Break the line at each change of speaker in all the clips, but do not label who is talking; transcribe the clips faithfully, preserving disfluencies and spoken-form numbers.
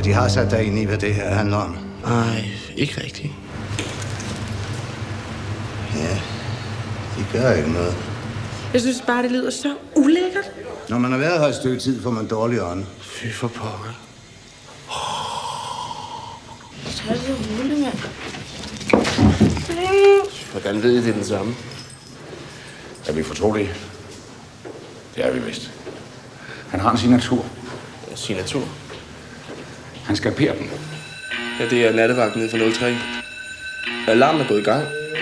de har sat dig ind i, hvad det her handler om?
Nej, ikke rigtigt.
Ja, de gør ikke noget.
Jeg synes bare, det lyder så ulækkert.
Når man har været her et stykke tid, får man dårlig ånde.
Fy for pokker.
Så er det så roligt, mand.
Hvordan ved I, det er den samme?
Er vi fortrolige? Det er vi vist. Han har en signatur.
Signatur?
Han skalperer den.
Ja, det er nattevagten nede fra nul tre. Alarmen er gået i gang.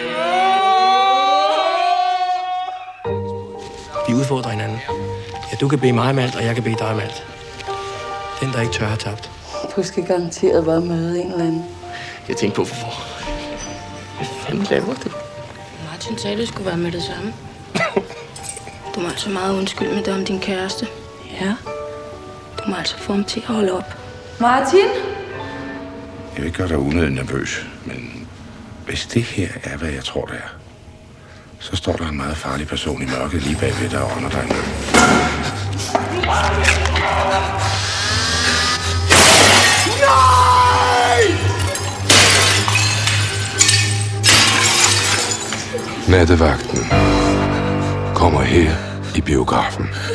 Vi udfordrer hinanden. Ja, du kan bede mig om alt, og jeg kan bede dig om alt. Den, der ikke tør, har tabt.
Du skal garanteret bare møde en eller anden.
Jeg tænkte på, hvorfor. Hvad fanden laver du?
Martin sagde, det skulle være med det samme. Du må altså meget undskylde med det om din kæreste.
Ja.
Du må altså få ham til at holde op.
Martin?
Jeg vil ikke gøre dig unødigt nervøs, men hvis det her er, hvad jeg tror, det er, så står der en meget farlig person i mørket lige bagved dig og ånder dig ned.
Nattevagten kommer her i biografen.